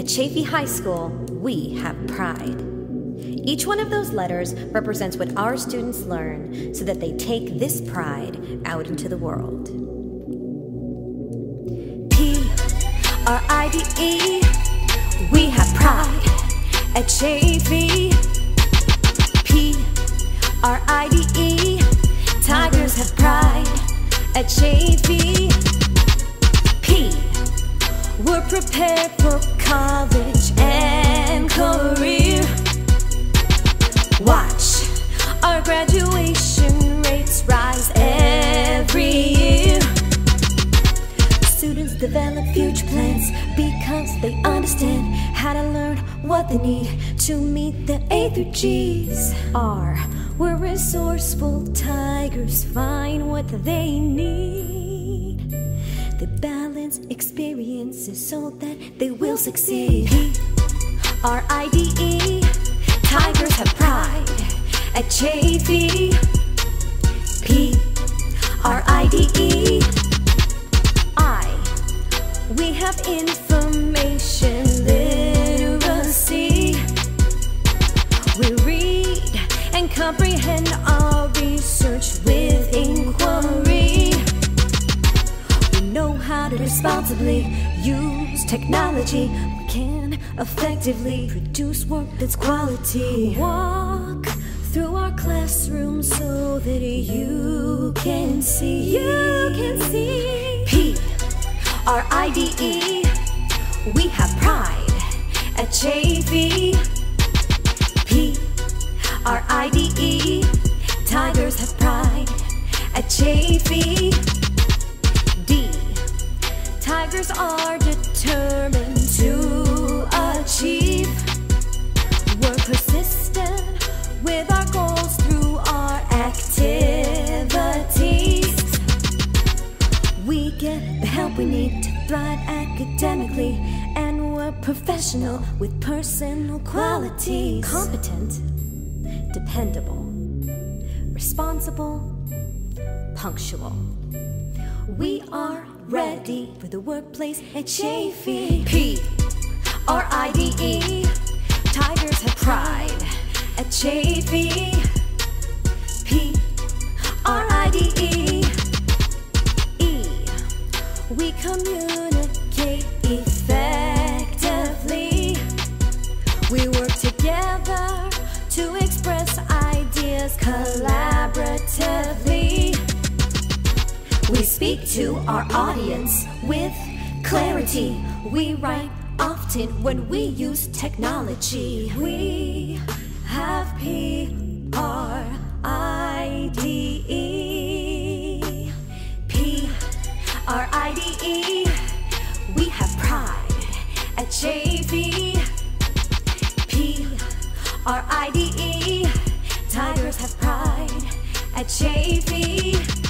At Chaffey High School, we have pride. Each one of those letters represents what our students learn so that they take this pride out into the world. P.R.I.D.E. We have pride at Chaffey. P.R.I.D.E. Tigers have pride at Chaffey. P. We're prepared for college and career. Watch our graduation rates rise every year. Students develop future plans because they understand how to learn what they need to meet the A through G's. R. We're resourceful tigers, find what they need. They balance experiences so that they will succeed. P.R.I.D.E. Tigers have pride at Chaffey. P.R.I.D.E. We have information literacy. We read and comprehend our research with inquiry. We know how to responsibly use technology. We can effectively produce work that's quality. Walk through our classroom so that you can see. P.R.I.D.E. We have pride at Chaffey. P.R.I.D.E. Tigers have pride at Chaffey. D. Tigers are determined to achieve. We're persistent with our goals through our activities. We get the help we need to thrive academically, and we're professional with personal qualities. Competent, dependable, responsible, punctual. We are ready for the workplace at Chaffey. P.R.I.D.E. Tigers have pride at Chaffey. P.R.I.D.E. We communicate effectively. We work together to express ideas collaboratively. We speak to our audience with clarity. We write often when we use technology. We have P.R.I.D.E. P.R.I.D.E. We have pride at Chaffey. P.R.I.D.E. Tigers have pride at Chaffey.